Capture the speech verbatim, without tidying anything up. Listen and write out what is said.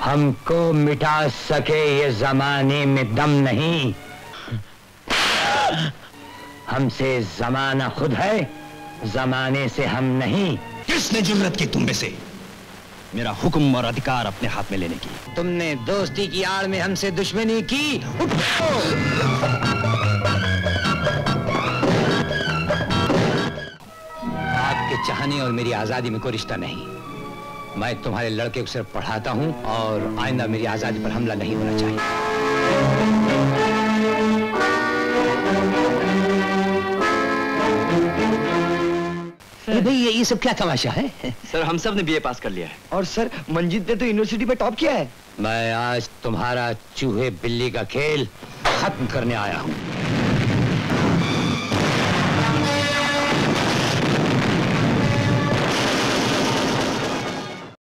हमको मिटा सके ये जमाने में दम नहीं, हमसे जमाना खुद है, जमाने से हम नहीं। किसने जुर्रत की तुम में से मेरा हुक्म और अधिकार अपने हाथ में लेने की? तुमने दोस्ती की आड़ में हमसे दुश्मनी की। उठो! आपके चाहने और मेरी आजादी में कोई रिश्ता नहीं। मैं तुम्हारे लड़के को सिर्फ पढ़ाता हूं और आइंदा मेरी आजादी पर हमला नहीं होना चाहिए। अरे भाई ये, ये सब क्या तमाशा है? सर हम सब ने बीए पास कर लिया है। और सर मंजीत ने तो यूनिवर्सिटी में टॉप किया है। मैं आज तुम्हारा चूहे बिल्ली का खेल खत्म करने आया हूं।